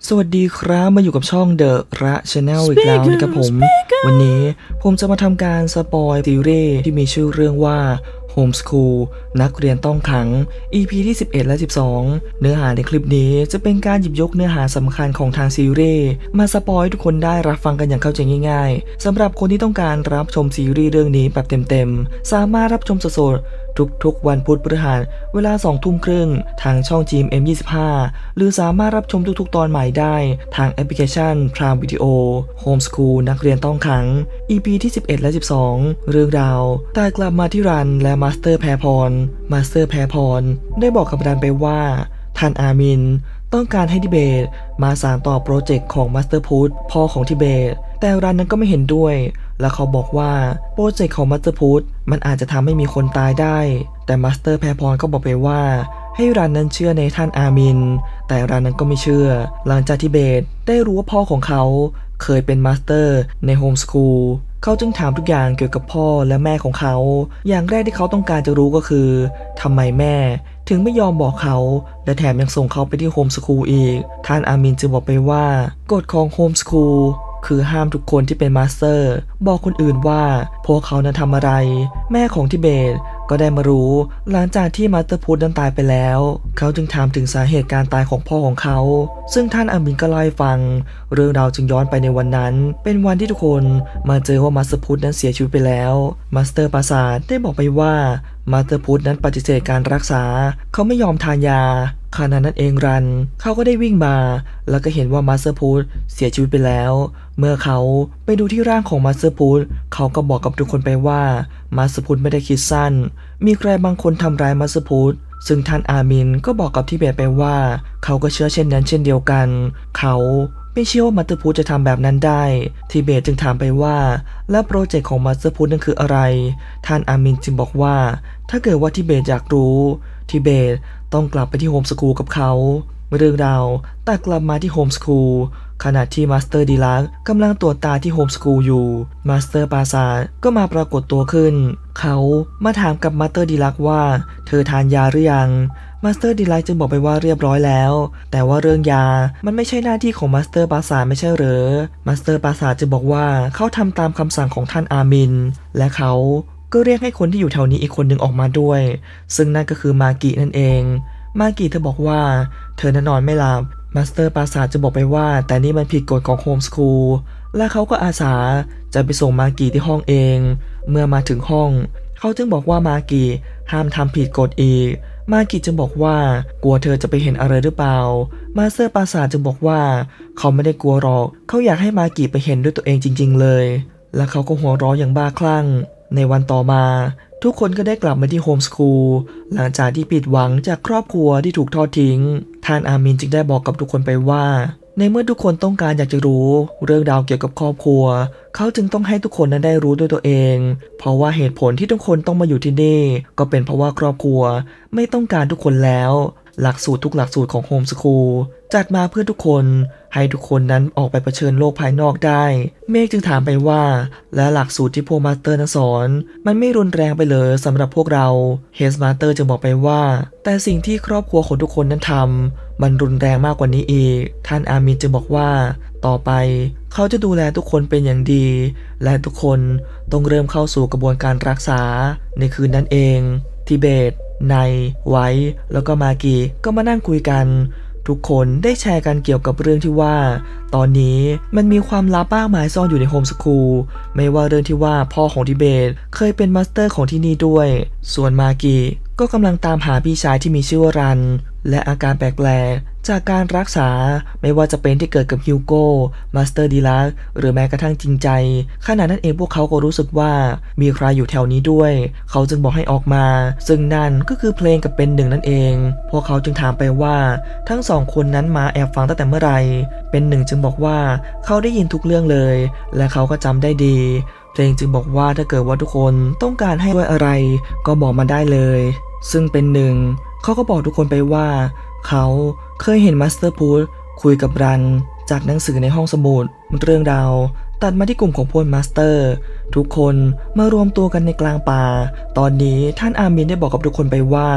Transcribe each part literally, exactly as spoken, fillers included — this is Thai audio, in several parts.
สวัสดีครับมาอยู่กับช่องเดอะระชาแนลอีกแล้วนะครับผมวันนี้ผมจะมาทำการสปอยซีรีส์ที่มีชื่อเรื่องว่า Homeschool นักเรียนต้องขัง อี พี ที่สิบเอ็ดและสิบสองเนื้อหาในคลิปนี้จะเป็นการหยิบยกเนื้อหาสำคัญของทางซีรีส์มาสปอยทุกคนได้รับฟังกันอย่างเข้าใจง่ายๆสำหรับคนที่ต้องการรับชมซีรีส์เรื่องนี้แบบเต็มๆสามารถรับชมสดๆทุกๆวันพุธพฤหัสเวลาสองทุ่มครึ่งทางช่อง จี เอ็ม เอ็ม ยี่สิบห้า หรือสามารถรับชมทุกๆตอนใหม่ได้ทางแอปพลิเคชัน Prime Video Homeschool นักเรียนต้องขัง อี พี ที่สิบเอ็ดและสิบสองเรื่องราวแต่กลับมาที่รันและมาสเตอร์แพรพรมาสเตอร์แพรพรได้บอกกับรันไปว่าท่านอามินต้องการให้ทิเบตมาสานต่อโปรเจกต์ของมาสเตอร์พุทธพ่อของทิเบตแต่รันนั้นก็ไม่เห็นด้วยและเขาบอกว่าโปรเจกต์ของมาสเตอร์พุทธมันอาจจะทำให้มีคนตายได้แต่มาสเตอร์แพรพรก็บอกไปว่าให้รันนั้นเชื่อในท่านอามินแต่รันนั้นก็ไม่เชื่อหลังจากทิเบตได้รู้ว่าพ่อของเขาเคยเป็นมาสเตอร์ในโฮมสคูลเขาจึงถามทุกอย่างเกี่ยวกับพ่อและแม่ของเขาอย่างแรกที่เขาต้องการจะรู้ก็คือทำไมแม่ถึงไม่ยอมบอกเขาและแถมยังส่งเขาไปที่โฮมสคูลอีกท่านอามินจึงบอกไปว่ากฎของโฮมสคูลคือห้ามทุกคนที่เป็นมาสเตอร์บอกคนอื่นว่าพวกเขานั้นทำอะไรแม่ของทิเบตก็ได้มารู้หลังจากที่มาสเตอร์พุทธนั้นตายไปแล้วเขาจึงถามถึงสาเหตุการตายของพ่อของเขาซึ่งท่านอามินก็เล่าให้ฟังเรื่องราวจึงย้อนไปในวันนั้นเป็นวันที่ทุกคนมาเจอว่ามาสเตอร์พุทธนั้นเสียชีวิตไปแล้วมาสเตอร์ปราสาทได้บอกไปว่ามาสเตอร์พุทธนั้นปฏิเสธการรักษาเขาไม่ยอมทานยาขณะนั้นเองรันเขาก็ได้วิ่งมาแล้วก็เห็นว่ามาสเตอร์พุทธเสียชีวิตไปแล้วเมื่อเขาไปดูที่ร่างของมาสเตอร์พุทธเขาก็บอกกับทุกคนไปว่ามาสเตอร์พุทธไม่ได้คิดสั้นมีใครบางคนทำร้ายมาสเตอร์พุทธซึ่งท่านอามินก็บอกกับทิเบตไปว่าเขาก็เชื่อเช่นนั้นเช่นเดียวกันเขาไม่เชื่อว่ามาสเตอร์พุทธจะทำแบบนั้นได้ทิเบตจึงถามไปว่าแล้วโปรเจกต์ของมาสเตอร์พุทธนั้นคืออะไรท่านอามินจึงบอกว่าถ้าเกิดว่าทิเบตอยากรู้ทิเบตต้องกลับไปที่โฮมสคูลกับเขาเรื่องราวตัดกลับมาที่โฮมสคูลขณะที่มาสเตอร์ดีลักกำลังตรวจตาที่โฮมสคูลอยู่มาสเตอร์ปราสาทก็มาปรากฏตัวขึ้นเขามาถามกับมาสเตอร์ดีลักว่าเธอทานยาหรือยังมาสเตอร์ดีลักจึงบอกไปว่าเรียบร้อยแล้วแต่ว่าเรื่องยามันไม่ใช่หน้าที่ของมาสเตอร์ปราสาทไม่ใช่เหรอมาสเตอร์ปราสาทจึงบอกว่าเขาทำตามคำสั่งของท่านอามินและเขาก็เรียกให้คนที่อยู่แถวนี้อีกคนหนึ่งออกมาด้วยซึ่งนั่นก็คือมากินั่นเองมากิเธอบอกว่าเธอนั้นนอนไม่หลับมาสเตอร์ปราสาทจะบอกไปว่าแต่นี่มันผิดกฎของโฮมสคูลและเขาก็อาสาจะไปส่งมากิที่ห้องเองเมื่อมาถึงห้องเขาจึงบอกว่ามากิห้ามทำผิดกฎอีกมากิจึงบอกว่ากลัวเธอจะไปเห็นอะไรหรือเปล่ามาสเตอร์ปราสาทจึงบอกว่าเขาไม่ได้กลัวหรอกเขาอยากให้มากิไปเห็นด้วยตัวเองจริงๆเลยและเขาก็หัวเราะอย่างบ้าคลั่งในวันต่อมาทุกคนก็ได้กลับมาที่โฮมสคูลหลังจากที่ผิดหวังจากครอบครัวที่ถูกทอดทิ้งท่านอามินจึงได้บอกกับทุกคนไปว่าในเมื่อทุกคนต้องการอยากจะรู้เรื่องราวเกี่ยวกับครอบครัวเขาจึงต้องให้ทุกคนนั้นได้รู้ด้วยตัวเองเพราะว่าเหตุผลที่ทุกคนต้องมาอยู่ที่นี่ก็เป็นเพราะว่าครอบครัวไม่ต้องการทุกคนแล้วหลักสูตรทุกหลักสูตรของโฮมสคูลจัดมาเพื่อทุกคนให้ทุกคนนั้นออกไปเผชิญโลกภายนอกได้เมฆจึงถามไปว่าและหลักสูตรที่พวกมาสเตอร์นั้นสอนมันไม่รุนแรงไปเลยสำหรับพวกเราเฮสมาสเตอร์จึงบอกไปว่าแต่สิ่งที่ครอบครัวของทุกคนนั้นทำมันรุนแรงมากกว่านี้อีกท่านอามินจึงบอกว่าต่อไปเขาจะดูแลทุกคนเป็นอย่างดีและทุกคนต้องเริ่มเข้าสู่กระบวนการรักษาในคืนนั้นเองทิเบตไนไว้แล้วก็มากิก็มานั่งคุยกันทุกคนได้แชร์กันเกี่ยวกับเรื่องที่ว่าตอนนี้มันมีความลับมากมายซ่อนอยู่ในโฮมสคูลไม่ว่าเรื่องที่ว่าพ่อของทิเบตเคยเป็นมาสเตอร์ของที่นี่ด้วยส่วนมากิก็กำลังตามหาพี่ชายที่มีชื่อว่ารันและอาการแปลกๆจากการรักษาไม่ว่าจะเป็นที่เกิดกับฮิวโก้มาสเตอร์ดีลักหรือแม้กระทั่งจริงใจขณะนั้นเองพวกเขาก็รู้สึกว่ามีใครอยู่แถวนี้ด้วยเขาจึงบอกให้ออกมาซึ่งนั่นก็คือเพลงกับเป็นหนึ่งนั่นเองพวกเขาจึงถามไปว่าทั้งสองคนนั้นมาแอบฟังตั้งแต่เมื่อไหร่เป็นหนึ่งจึงบอกว่าเขาได้ยินทุกเรื่องเลยและเขาก็จำได้ดีเพลงจึงบอกว่าถ้าเกิดว่าทุกคนต้องการให้ด้วยอะไรก็บอกมาได้เลยซึ่งเป็นหนึ่งเขาก็บอกทุกคนไปว่าเขาเคยเห็นมาสเตอร์พุทธคุยกับรันจากหนังสือในห้องสมุดเรื่องราวตัดมาที่กลุ่มของพวกมาสเตอร์ทุกคนมารวมตัวกันในกลางป่าตอนนี้ท่านอามินได้บอกกับทุกคนไปว่า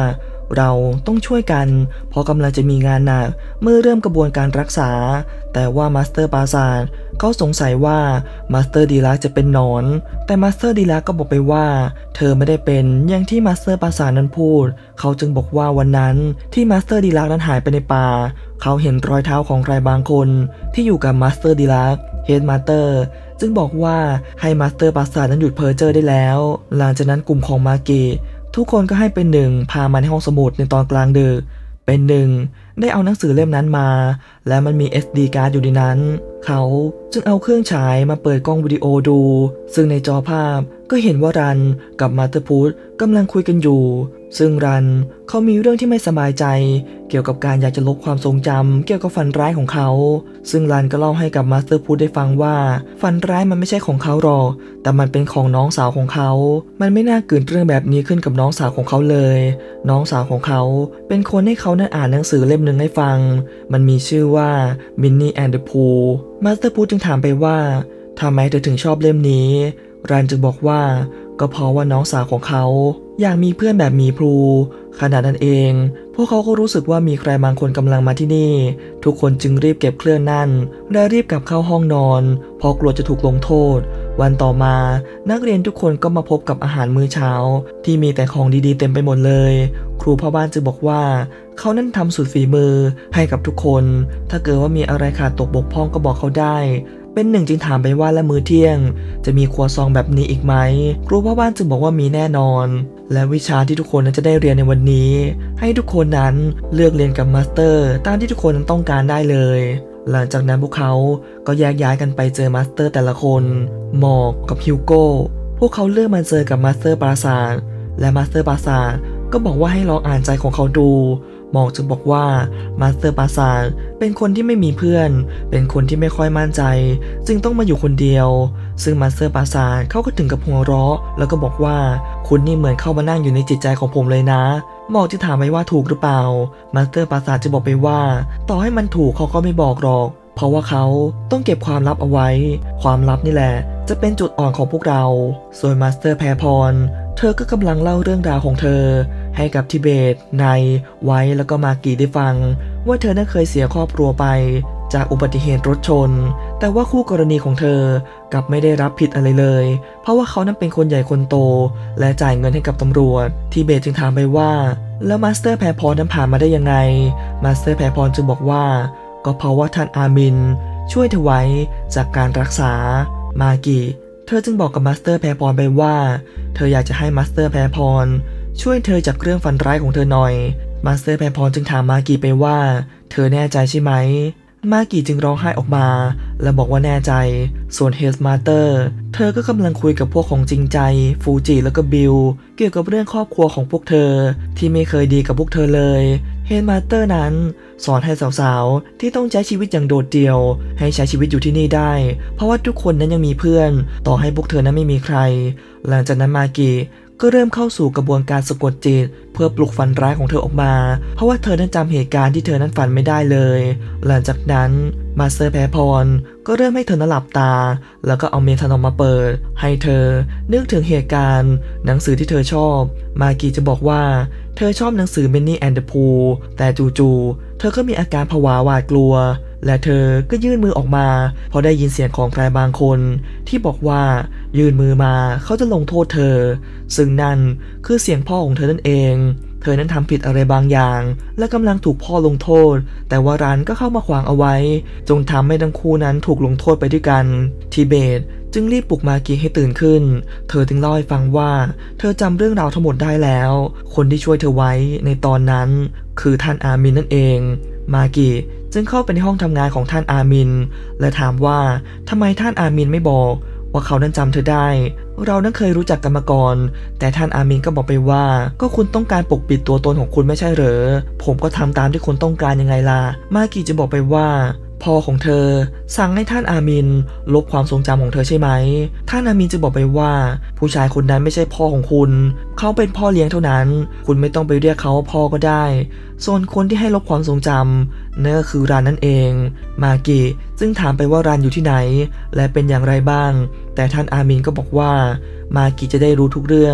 เราต้องช่วยกันเพราะกำลังจะมีงานหนักเมื่อเริ่มกระบวนการรักษาแต่ว่ามาสเตอร์ปราสาทเขาสงสัยว่ามาสเตอร์ดีลักจะเป็นหนอนแต่มาสเตอร์ดีลักก็บอกไปว่าเธอไม่ได้เป็นอย่างที่มาสเตอร์ปราสาทนั้นพูดเขาจึงบอกว่าวันนั้นที่มาสเตอร์ดีลักนั้นหายไปในป่าเขาเห็นรอยเท้าของใครบางคนที่อยู่กับมาสเตอร์ดีลักเฮดมาสเตอร์จึงบอกว่าให้มาสเตอร์ปราสาทนั้นหยุดเพ้อเจ้อได้แล้วหลังจากนั้นกลุ่มของมาเกะทุกคนก็ให้เป็นหนึ่งพามาในห้องสมุดในตอนกลางดึกเป็นหนึ่งได้เอาหนังสือเล่มนั้นมาและมันมี เอส ดี การ์ดอยู่ในนั้นเขาจึงเอาเครื่องฉายมาเปิดกล้องวิดีโอดูซึ่งในจอภาพก็เห็นว่ารันกับมาสเตอร์พุธกำลังคุยกันอยู่ซึ่งรันเขามีเรื่องที่ไม่สบายใจเกี่ยวกับการอยากจะลบความทรงจำเกี่ยวกับฝันร้ายของเขาซึ่งรันก็เล่าให้กับมาสเตอร์พุธได้ฟังว่าฝันร้ายมันไม่ใช่ของเขาหรอกแต่มันเป็นของน้องสาวของเขามันไม่น่าเกิดเรื่องแบบนี้ขึ้นกับน้องสาวของเขาเลยน้องสาวของเขาเป็นคนให้เขานั้นอ่านหนังสือเล่มหนึ่งให้ฟังมันมีชื่อว่า Minnie and the Pooh มาสเตอร์พุธจึงถามไปว่าทำไมเธอถึงชอบเล่มนี้รันจึงบอกว่าก็เพราะว่าน้องสาวของเขาอยากมีเพื่อนแบบหมีพลูขณะนั้นเองพวกเขาก็รู้สึกว่ามีใครบางคนกำลังมาที่นี่ทุกคนจึงรีบเก็บเครื่องนั่นและรีบกลับเข้าห้องนอนเพราะกลัวจะถูกลงโทษวันต่อมานักเรียนทุกคนก็มาพบกับอาหารมื้อเช้าที่มีแต่ของดีๆเต็มไปหมดเลยครูพ่อบ้านจึงบอกว่าเขานั้นทำสุดฝีมือให้กับทุกคนถ้าเกิดว่ามีอะไรขาดตกบกพร่องก็บอกเขาได้เป็นหนึ่งจึงถามไปว่าและมื้อเที่ยงจะมีครัวซองแบบนี้อีกไหมครูพ่อบ้านจึงบอกว่ามีแน่นอนและวิชาที่ทุกคนนั้นจะได้เรียนในวันนี้ให้ทุกคนนั้นเลือกเรียนกับมาสเตอร์ตามที่ทุกคนนั้นต้องการได้เลยหลังจากนั้นพวกเขาก็แยกย้ายกันไปเจอมาสเตอร์แต่ละคนหมอกกับฮิวโก้พวกเขาเลือกมาเจอกับมาสเตอร์ปราสาทและมาสเตอร์ปราสาทก็บอกว่าให้ลองอ่านใจของเขาดูหมอกจึงบอกว่ามาสเตอร์ปราสาทเป็นคนที่ไม่มีเพื่อนเป็นคนที่ไม่ค่อยมั่นใจจึงต้องมาอยู่คนเดียวซึ่งมาสเตอร์ปราสาทเขาก็ถึงกับหัวเราะแล้วก็บอกว่าคุณนี่เหมือนเข้ามานั่งอยู่ในจิตใจของผมเลยนะหมอกจะถามไปว่าถูกหรือเปล่ามาสเตอร์ปราสาทจะบอกไปว่าต่อให้มันถูกเขาก็ไม่บอกหรอกเพราะว่าเขาต้องเก็บความลับเอาไว้ความลับนี่แหละจะเป็นจุดอ่อนของพวกเราส่วนมาสเตอร์แพรพรเธอก็กำลังเล่าเรื่องราวของเธอให้กับทิเบตไนไว้แล้วก็มากีได้ฟังว่าเธอนั้นเคยเสียครอบครัวไปจากอุบัติเหตุรถชนแต่ว่าคู่กรณีของเธอกลับไม่ได้รับผิดอะไรเลยเพราะว่าเขานั้นเป็นคนใหญ่คนโตและจ่ายเงินให้กับตำรวจทิเบตจึงถามไปว่าแล้วมาสเตอร์แพรพรนั้นผ่านมาได้ยังไงมาสเตอร์แพรพรจึงบอกว่าก็เพราะว่าท่านอามินช่วยเธอไว้จากการรักษามากีเธอจึงบอกกับมาสเตอร์แพรพรไปว่าเธออยากจะให้มาสเตอร์แพรพรช่วยเธอจากเรื่องฝันร้ายของเธอหน่อยมาสเตอร์แพรพรจึงถามมากีไปว่าเธอแน่ใจใช่ไหมมากีจึงร้องไห้ออกมาและบอกว่าแน่ใจส่วนเฮดมาสเตอร์เธอก็กำลังคุยกับพวกของจริงใจฟูจิแล้วก็บิลเกี่ยวกับเรื่องครอบครัวของพวกเธอที่ไม่เคยดีกับพวกเธอเลยเฮดมาสเตอร์นั้นสอนให้สาวๆที่ต้องใช้ชีวิตอย่างโดดเดี่ยวให้ใช้ชีวิตอยู่ที่นี่ได้เพราะว่าทุกคนนั้นยังมีเพื่อนต่อให้พวกเธอนั้นไม่มีใครหลังจากนั้นมากีก็เริ่มเข้าสู่กระบวนการสะกดจิตเพื่อปลุกฝันร้ายของเธอออกมาเพราะว่าเธอนั้นจำเหตุการณ์ที่เธอนั้นฝันไม่ได้เลยหลังจากนั้นมาสเตอร์แพรพรก็เริ่มให้เธอนั้นหลับตาแล้วก็เอาเมทานอมมาเปิดให้เธอนึกถึงเหตุการณ์หนังสือที่เธอชอบมากีจะบอกว่าเธอชอบหนังสือ Minnie and the Pooh แต่จู่ๆเธอก็มีอาการผวาหวาดกลัวและเธอก็ยื่นมือออกมาพอได้ยินเสียงของใครบางคนที่บอกว่ายื่นมือมาเขาจะลงโทษเธอซึ่งนั่นคือเสียงพ่อของเธอนั่นเองเธอนั้นทำผิดอะไรบางอย่างและกำลังถูกพ่อลงโทษแต่ว่ารันก็เข้ามาขวางเอาไว้จนทำให้ทั้งคู่นั้นถูกลงโทษไปด้วยกันทิเบตจึงรีบปลุกมากีให้ตื่นขึ้นเธอจึงเล่าให้ฟังว่าเธอจำเรื่องราวทั้งหมดได้แล้วคนที่ช่วยเธอไว้ในตอนนั้นคือท่านอามินนั่นเองมากีจึงเข้าไปในห้องทำงานของท่านอามินและถามว่าทำไมท่านอามินไม่บอกว่าเขานั้นจำเธอได้เรานั้นเคยรู้จักกันมาก่อนแต่ท่านอามินก็บอกไปว่าก็คุณต้องการปกปิดตัวตนของคุณไม่ใช่เหรอผมก็ทำตามที่คุณต้องการยังไงล่ะมากีจะบอกไปว่าพ่อของเธอสั่งให้ท่านอามินลบความทรงจำของเธอใช่ไหมท่านอามินจะบอกไปว่าผู้ชายคนนั้นไม่ใช่พ่อของคุณเขาเป็นพ่อเลี้ยงเท่านั้นคุณไม่ต้องไปเรียกเขาว่าพ่อก็ได้ส่วนคนที่ให้ลบความทรงจำนั่นก็คือรันนั่นเองมากิจึงถามไปว่ารันอยู่ที่ไหนและเป็นอย่างไรบ้างแต่ท่านอามินก็บอกว่ามากิจะได้รู้ทุกเรื่อง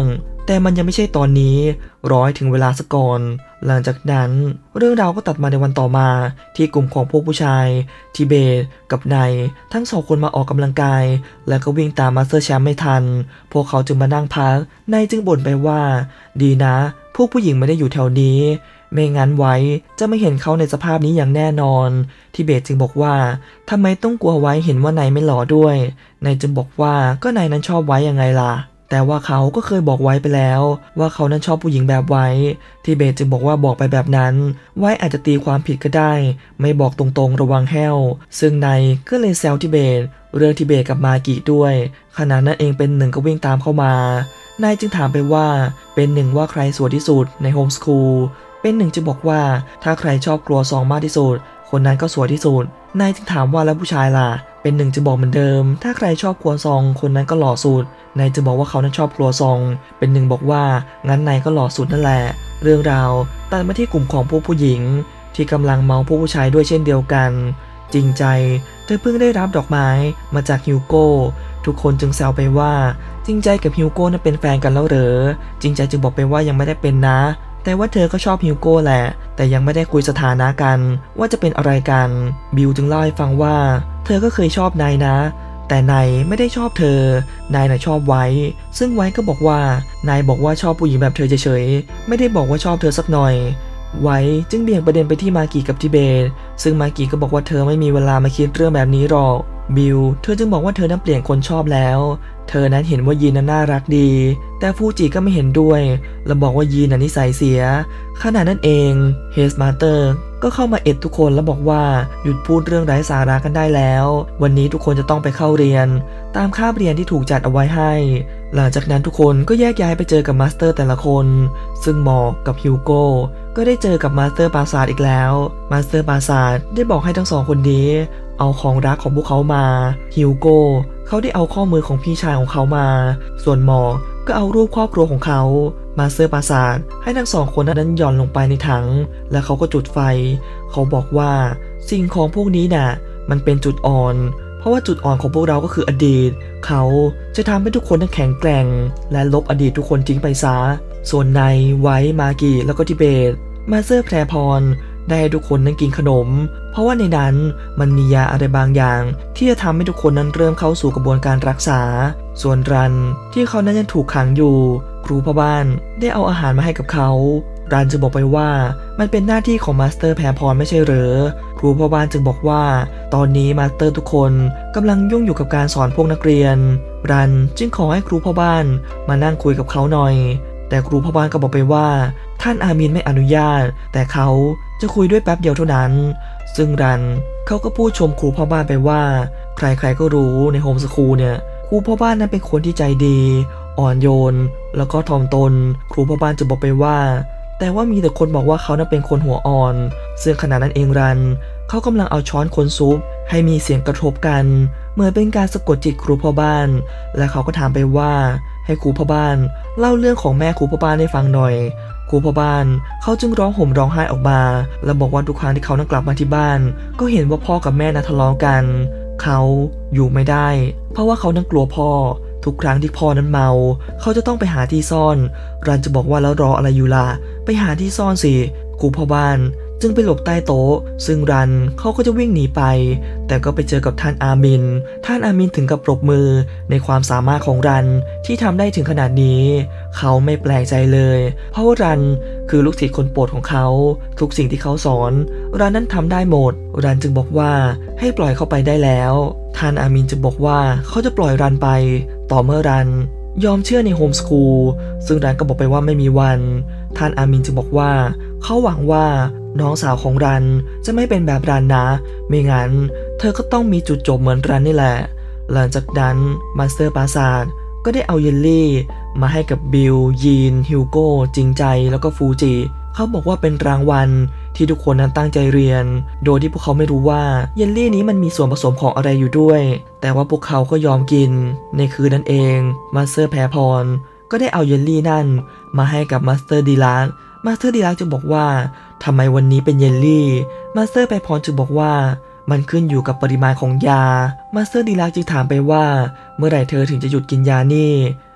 แต่มันยังไม่ใช่ตอนนี้รอให้ถึงเวลาซะก่อนหลังจากนั้นเรื่องราวก็ตัดมาในวันต่อมาที่กลุ่มของพวกผู้ชายทิเบตกับไนทั้งสองคนมาออกกำลังกายแล้วก็วิ่งตามมาสเตอร์แชมป์ไม่ทันพวกเขาจึงมานั่งพักไนจึงบ่นไปว่าดีนะพวกผู้หญิงไม่ได้อยู่แถวนี้ไม่งั้นไว้จะไม่เห็นเขาในสภาพนี้อย่างแน่นอนทิเบตจึงบอกว่าทำไมต้องกลัวไว้เห็นว่านายไม่หล่อด้วยนายจึงบอกว่าก็นายนั้นชอบไว้ยังไงล่ะแต่ว่าเขาก็เคยบอกไว้ไปแล้วว่าเขานั้นชอบผู้หญิงแบบไว้ทิเบตจึงบอกว่าบอกไปแบบนั้นไว้อาจจะตีความผิดก็ได้ไม่บอกตรงๆระวังแห้วซึ่งนายก็เลยแซวทิเบตเรื่องทิเบตกับมากิด้วยขณะนั้นเองเป็นหนึ่งก็วิ่งตามเข้ามานายจึงถามไปว่าเป็นหนึ่งว่าใครสวยที่สุดในโฮมสคูลเป็นหนึ่งจะบอกว่าถ้าใครชอบครัวซองมากที่สุดคนนั้นก็สวยที่สุดนายจึงถามว่าแล้วผู้ชายล่ะเป็นหนึ่งจะบอกเหมือนเดิมถ้าใครชอบครัวซองคนนั้นก็หล่อสุดนายจะบอกว่าเขานั้นชอบครัวซองเป็นหนึ่งบอกว่างั้นนายก็หล่อสุดนั่นแหละเรื่องราวตัดมาที่กลุ่มของพวกผู้หญิงที่กำลังเมาพวกผู้ชายด้วยเช่นเดียวกันจริงใจเธอเพิ่งได้รับดอกไม้มาจากฮิวโก้ทุกคนจึงแซวไปว่าจริงใจกับฮิวโก้นั้นเป็นแฟนกันแล้วเหรอจริงใจจึงบอกไปว่ายังไม่ได้เป็นนะแต่ว่าเธอก็ชอบฮิวโก้แหละแต่ยังไม่ได้คุยสถานะกันว่าจะเป็นอะไรกันบิวจึงเล่าให้ฟังว่าเธอก็เคยชอบนายนะแต่นายไม่ได้ชอบเธอนายน่ะชอบไว้ซึ่งไว้ก็บอกว่านายบอกว่าชอบผู้หญิงแบบเธอเฉยๆไม่ได้บอกว่าชอบเธอสักหน่อยไว้จึงเบี่ยงประเด็นไปที่มากิกับทิเบตซึ่งมากิก็บอกว่าเธอไม่มีเวลามาคิดเรื่องแบบนี้หรอกบิวเธอจึงบอกว่าเธอนั้นเปลี่ยนคนชอบแล้วเธอนั้นเห็นว่ายีนนั้นน่ารักดีแต่ฟูจิก็ไม่เห็นด้วยและบอกว่ายีนนั้นนิสัยเสียขณะนั้นเองเฮสมาสเตอร์ก็เข้ามาเอ็ดทุกคนแล้วบอกว่าหยุดพูดเรื่องไร้สาระกันได้แล้ววันนี้ทุกคนจะต้องไปเข้าเรียนตามคาบเรียนที่ถูกจัดเอาไว้ให้หลังจากนั้นทุกคนก็แยกย้ายไปเจอกับมาสเตอร์แต่ละคนซึ่งหมอกกับฮิวโก้ก็ได้เจอกับมาสเตอร์ปราสาทอีกแล้วมาสเตอร์ปราสาทได้บอกให้ทั้งสองคนนี้เอาของรักของพวกเขามาฮิวโก้เขาได้เอาข้อมือของพี่ชายของเขามาส่วนหมอกก็เอารูปครอบครัวของเขามาสเตอร์ปราสาทให้ทั้งสองคนนั้นหย่อนลงไปในถังแล้วเขาก็จุดไฟเขาบอกว่าสิ่งของพวกนี้น่ะมันเป็นจุดอ่อนเพราะว่าจุดอ่อนของพวกเราก็คืออดีตเขาจะทำให้ทุกคนนั้นแข็งแกร่งและลบอดีตทุกคนทิ้งไปซะส่วนนายไว้มากิแล้วก็ทิเบตมาสเตอร์แพรพรได้ให้ทุกคนนั้นกินขนมเพราะว่าในนั้นมันมียาอะไรบางอย่างที่จะทำให้ทุกคนนั้นเริ่มเข้าสู่กระบวนการรักษาส่วนรันที่เขานั้นยังถูกขังอยู่ครูพ่อบ้านได้เอาอาหารมาให้กับเขารันจึงบอกไปว่ามันเป็นหน้าที่ของมาสเตอร์แพรพรไม่ใช่เหรอครูพ่อบ้านจึงบอกว่าตอนนี้มาสเตอร์ทุกคนกำลังยุ่งอยู่กับการสอนพวกนักเรียนรันจึงขอให้ครูพ่อบ้านมานั่งคุยกับเขาหน่อยแต่ครูพ่อบ้านก็บอกไปว่าท่านอามินไม่อนุญาตแต่เขาจะคุยด้วยแป๊บเดียวเท่านั้นซึ่งรันเขาก็พูดชมครูพ่อบ้านไปว่าใครๆก็รู้ในโฮมสคูลเนี่ยครูพ่อบ้านนั้นเป็นคนที่ใจดีอ่อนโยนแล้วก็ถ่อมตนครูพ่อบ้านจะบอกไปว่าแต่ว่ามีแต่คนบอกว่าเขานั้นเป็นคนหัวอ่อนซึ่งขณะนั้นเองรันเขากำลังเอาช้อนคนซุปให้มีเสียงกระทบกันเหมือนเป็นการสะกดจิตครูพ่อบ้านและเขาก็ถามไปว่าให้ครูพ่อบ้านเล่าเรื่องของแม่ครูพ่อบ้านให้ฟังหน่อยครูพ่อบ้านเขาจึงร้องห่มร้องไห้ออกมาและบอกว่าทุกครั้งที่เขานั้นกลับมาที่บ้านก็เห็นว่าพ่อกับแม่นั้นทะเลาะกันเขาอยู่ไม่ได้เพราะว่าเขานั้นกลัวพ่อทุกครั้งที่พ่อนั้นเมาเขาจะต้องไปหาที่ซ่อนรันจะบอกว่าแล้วรออะไรอยู่ล่ะไปหาที่ซ่อนสิครูพ่อบ้านจึงไปหลบใต้โต๊ะซึ่งรันเขาก็จะวิ่งหนีไปแต่ก็ไปเจอกับท่านอามินท่านอามินถึงกับปรบมือในความสามารถของรันที่ทำได้ถึงขนาดนี้เขาไม่แปลกใจเลยเพราะว่ารันคือลูกศิษย์คนโปรดของเขาทุกสิ่งที่เขาสอนรันนั้นทำได้หมดรันจึงบอกว่าให้ปล่อยเขาไปได้แล้วท่านอามินจึงบอกว่าเขาจะปล่อยรันไปต่อเมื่อรันยอมเชื่อในโฮมสคูลซึ่งรันก็บอกไปว่าไม่มีวันท่านอามินจึงบอกว่าเขาหวังว่าน้องสาวของรันจะไม่เป็นแบบรันนะไม่งั้นเธอก็ต้องมีจุดจบเหมือนรันนี่แหละหลังจากนั้นมาสเตอร์ปราสาทก็ได้เอาเยลลี่มาให้กับบิลยีนฮิวโก้จริงใจแล้วก็ฟูจิเขาบอกว่าเป็นรางวัลที่ทุกคนนั้นตั้งใจเรียนโดยที่พวกเขาไม่รู้ว่าเยลลี่นี้มันมีส่วนผสมของอะไรอยู่ด้วยแต่ว่าพวกเขาก็ยอมกินในคืนนั้นเองมาสเตอร์แพรพรก็ได้เอาเยลลี่นั่นมาให้กับมาสเตอร์ดีลักมาสเตอร์ดีลักจึงบอกว่าทำไมวันนี้เป็นเยลลี่มาสเตอร์แพรพรจึงบอกว่ามันขึ้นอยู่กับปริมาณของยามาสเตอร์ดีลักจึงถามไปว่าเมื่อไหร่เธอถึงจะหยุดกินยานี่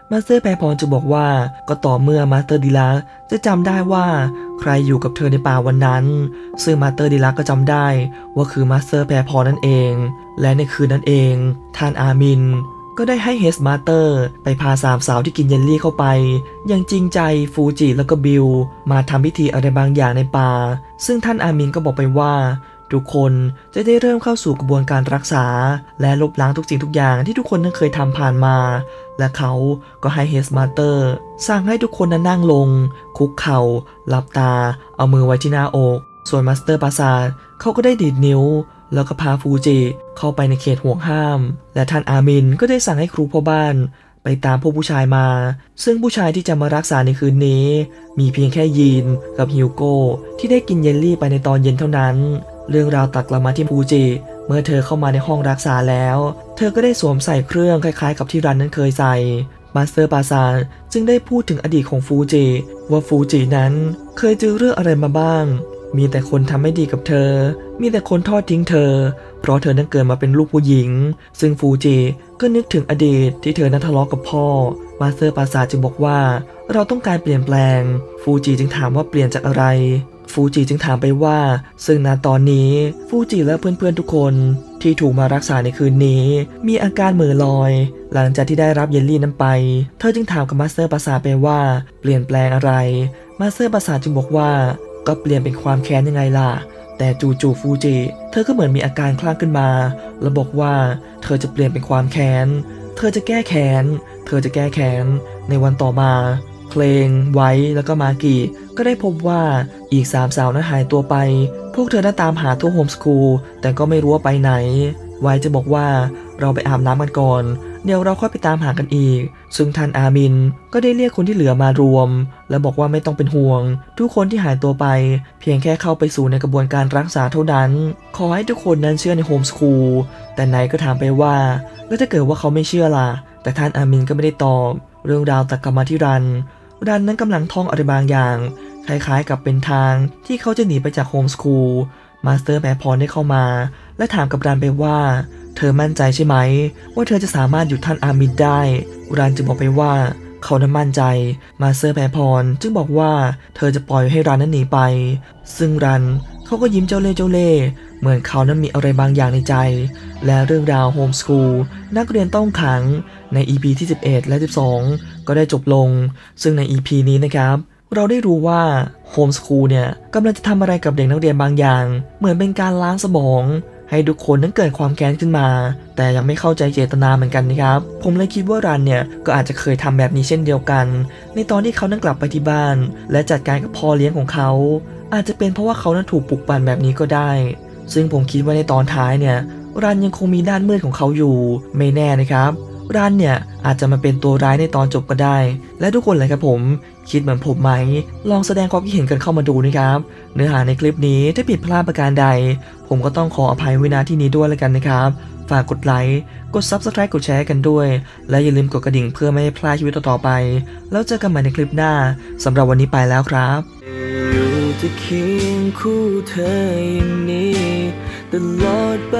มาสเตอร์แพรพรจะบอกว่าก็ต่อเมื่อมาสเตอร์ดิลักจะจำได้ว่าใครอยู่กับเธอในป่าวันนั้นซึ่งมาสเตอร์ดิลักก็จำได้ว่าคือมาสเตอร์แพรพรนั่นเองและในคืนนั้นเองท่านอามินก็ได้ให้เฮสมาสเตอร์ไปพาสามสาวที่กินเยลลี่เข้าไปอย่างจริงใจฟูจิแล้วก็บิลมาทำพิธีอะไรบางอย่างในป่าซึ่งท่านอามินก็บอกไปว่าทุกคนจะได้เริ่มเข้าสู่กระบวนการรักษาและลบล้างทุกสิ่งทุกอย่างที่ทุกคนนั้นเคยทำผ่านมาและเขาก็ให้เฮสมาสเตอร์สั่งให้ทุกคนนั้นนั่งลงคุกเข่าหลับตาเอามือไว้ที่หน้าอกส่วนมาสเตอร์ปราสาทเขาก็ได้ดีดนิ้วแล้วก็พาฟูจิเข้าไปในเขตห่วงห้ามและท่านอามินก็ได้สั่งให้ครูพ่อบ้านไปตามพวกผู้ชายมาซึ่งผู้ชายที่จะมารักษาในคืนนี้มีเพียงแค่ยีนกับฮิวโก้ที่ได้กินเยลลี่ไปในตอนเย็นเท่านั้นเรื่องราวตัดกลับมาที่ฟูจิเมื่อเธอเข้ามาในห้องรักษาแล้วเธอก็ได้สวมใส่เครื่องคล้ายๆกับที่รันนั้นเคยใส่มาสเตอร์ปราสาทจึงได้พูดถึงอดีตของฟูจิว่าฟูจินั้นเคยเจอเรื่องอะไรมาบ้างมีแต่คนทำไม่ดีกับเธอมีแต่คนทอดทิ้งเธอเพราะเธอนั้นเกิดมาเป็นลูกผู้หญิงซึ่งฟูจิก็นึกถึงอดีตที่เธอนั้นทะเลาะกับพ่อมาสเตอร์ปราสาทจึงบอกว่าเราต้องการเปลี่ยนแปลงฟูจิจึงถามว่าเปลี่ยนจากอะไรฟูจิจึงถามไปว่าซึ่งณตอนนี้ฟูจิและเพื่อนๆทุกคนที่ถูกมารักษาในคืนนี้มีอาการเหม่อลอยหลังจากที่ได้รับเยลลี่นั้นไปเธอจึงถามกับมาสเตอร์ปราสาทไปว่าเปลี่ยนแปลงอะไรมาสเตอร์ปราสาทจึงบอกว่าก็เปลี่ยนเป็นความแค้นยังไงล่ะแต่จู่ๆฟูจิเธอก็เหมือนมีอาการคลั่งขึ้นมาแล้วบอกว่าเธอจะเปลี่ยนเป็นความแค้นเธอจะแก้แค้นเธอจะแก้แค้นในวันต่อมาเพลงไว้แล้วก็มากิก็ได้พบว่าอีกสามสาวนั้นหายตัวไปพวกเธอได้ตามหาทั่วโฮมสคูลแต่ก็ไม่รู้ว่าไปไหนไว้จะบอกว่าเราไปอาบน้ำกันก่อนเดี๋ยวเราค่อยไปตามหากันอีกซึ่งท่านอามินก็ได้เรียกคนที่เหลือมารวมและบอกว่าไม่ต้องเป็นห่วงทุกคนที่หายตัวไปเพียงแค่เข้าไปสู่ในกระบวนการรักษาเท่านั้นขอให้ทุกคนนั้นเชื่อในโฮมสคูลแต่ไนท์ก็ถามไปว่าแล้วถ้าเกิดว่าเขาไม่เชื่อล่ะแต่ท่านอามินก็ไม่ได้ตอบเรื่องราวตัดกลับมาที่รันรันนั้นกำลังท่องอะไรบางอย่างคล้ายๆกับเป็นทางที่เขาจะหนีไปจากโฮมสคูลมาสเตอร์แพรพรได้เข้ามาและถามกับรันไปว่าเธอมั่นใจใช่ไหมว่าเธอจะสามารถหยุดท่านอามินได้รันจึงบอกไปว่าเขานั้นมั่นใจมาสเตอร์แพรพรจึงบอกว่าเธอจะปล่อยให้รันนั้นหนีไปซึ่งรันเขาก็ยิ้มเจ้าเล่ห์เจ้าเล่ห์เหมือนเขานั้นมีอะไรบางอย่างในใจและเรื่องราวโฮมสคูลนักเรียนต้องขังใน อี พี ที่สิบเอ็ดและสิบสองก็ได้จบลงซึ่งใน อี พี นี้นะครับเราได้รู้ว่าโฮมสคูลเนี่ยกำลังจะทำอะไรกับเด็กนักเรียนบางอย่างเหมือนเป็นการล้างสมองให้ทุกคนนั้นเกิดความแค้นขึ้นมาแต่ยังไม่เข้าใจเจตนาเหมือนกันนะครับผมเลยคิดว่ารันเนี่ยก็อาจจะเคยทำแบบนี้เช่นเดียวกันในตอนที่เขานั้นกลับไปที่บ้านและจัดการกับพ่อเลี้ยงของเขาอาจจะเป็นเพราะว่าเขานั้นถูกปลุกปั่นแบบนี้ก็ได้ซึ่งผมคิดว่าในตอนท้ายเนี่ยรันยังคงมีด้านมืดของเขาอยู่ไม่แน่นะครับรันเนี่ยอาจจะมาเป็นตัวร้ายในตอนจบก็ได้และทุกคนเลยครับผมคิดเหมือนผมไหมลองแสดงความคิดเห็นกันเข้ามาดูนะครับเนื้อหาในคลิปนี้ถ้าผิดพลาดประการใดผมก็ต้องขออภัยไว้ณที่นี้ด้วยแล้วกันนะครับฝากกดไลค์กด ซับสไครบ์ กดแชร์กันด้วยและอย่าลืมกดกระดิ่งเพื่อไม่ให้พลาดชีวิตต่อๆไปแล้วเจอกันใหม่ในคลิปหน้าสำหรับวันนี้ไปแล้วครับอยู่จะเคียงคู่เธออย่างนี้ตลอดไป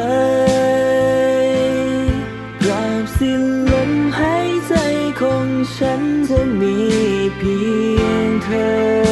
ตราบสิ้นลมหายใจของฉันจะมีเพียงเธอ